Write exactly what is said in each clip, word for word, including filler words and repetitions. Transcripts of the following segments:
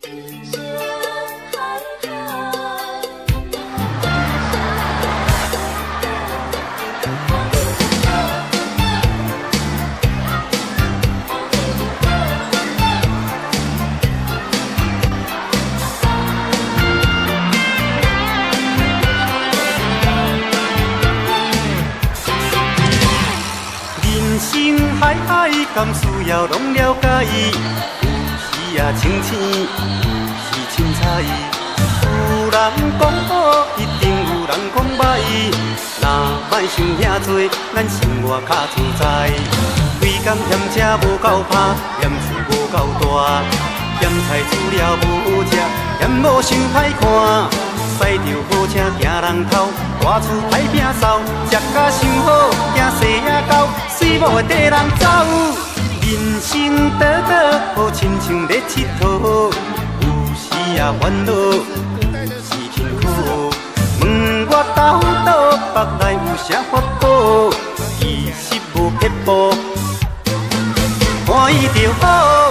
海海甘需要拢了解，有时啊清醒是凊彩。有人讲好，一定有人讲歹。若莫想遐多，咱生活较自在。胃甘嫌吃无够拍，嫌厝无够大，嫌菜煮了无食，嫌某想歹看。驶着好车行人头，大厝歹摒扫，食甲伤好，惊细仔狗，水某会缀人走。人生短短，好亲像咧佚佗，有时啊烦恼，有时辛苦。问我斗倒，腹内有啥法宝？其实无撇步，欢喜就好。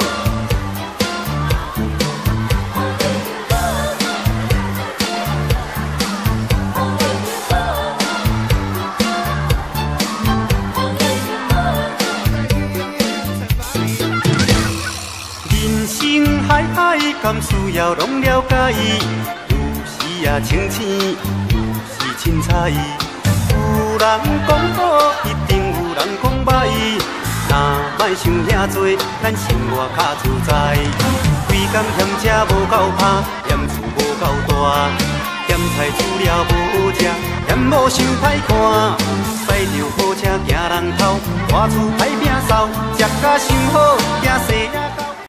海海甘需要拢了解，有时啊清醒，有时凊彩。有人讲好，一定有人讲歹。若莫想遐多，咱生活较自在。胃甘嫌吃无够拍，嫌厝无够大，嫌菜煮了无食，嫌某想歹看。驶着好车行人头，大厝歹摒扫，食甲伤好，惊细仔。